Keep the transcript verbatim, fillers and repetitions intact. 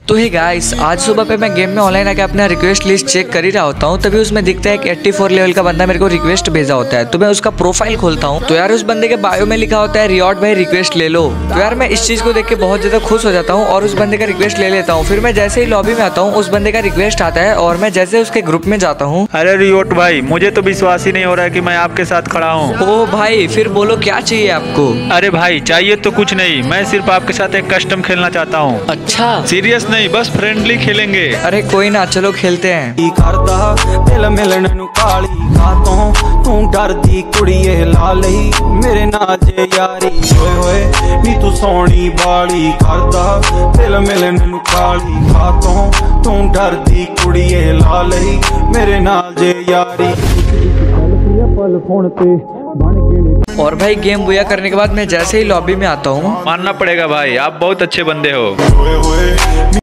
तो hey guys, आज सुबह पे मैं गेम में ऑनलाइन आके अपना रिक्वेस्ट लिस्ट चेक कर ही रहा होता हूँ, तभी उसमें दिखता है कि चौरासी लेवल का बंदा मेरे को रिक्वेस्ट भेजा होता है। तो मैं उसका प्रोफाइल खोलता हूँ तो यार उस बंदे के बायो में लिखा होता है रियॉट भाई रिक्वेस्ट ले लो। तो यार मैं इस चीज को देख के बहुत ज्यादा खुश हो जाता हूँ और उस बंदे का रिक्वेस्ट ले लेता हूँ। फिर मैं जैसे ही लॉबी में आता हूँ उस बंदे का रिक्वेस्ट आता है और मैं जैसे उसके ग्रुप में जाता हूँ। अरे रियॉट भाई, मुझे तो विश्वास ही नहीं हो रहा है कि मैं आपके साथ खड़ा हूँ। ओ भाई, फिर बोलो क्या चाहिए आपको? अरे भाई, चाहिए तो कुछ नहीं, मैं सिर्फ आपके साथ एक कस्टम खेलना चाहता हूँ। अच्छा, सीरियस नहीं, बस फ्रेंडली खेलेंगे। अरे कोई ना, चलो खेलते हैं। दिल मिलन नु काली खातों तू डरदी कुड़िए ला लई मेरे नाजे यारी होए होए नी तू सोनी बाली करदा दिल मिलन नु काली खातों तू डरदी कुड़िए ला लई मेरे नाजे यारी पल फोन पे बन के। और भाई गेम बुया करने के बाद मैं जैसे ही लॉबी में आता हूँ, मानना पड़ेगा भाई, आप बहुत अच्छे बंदे हो। होए होए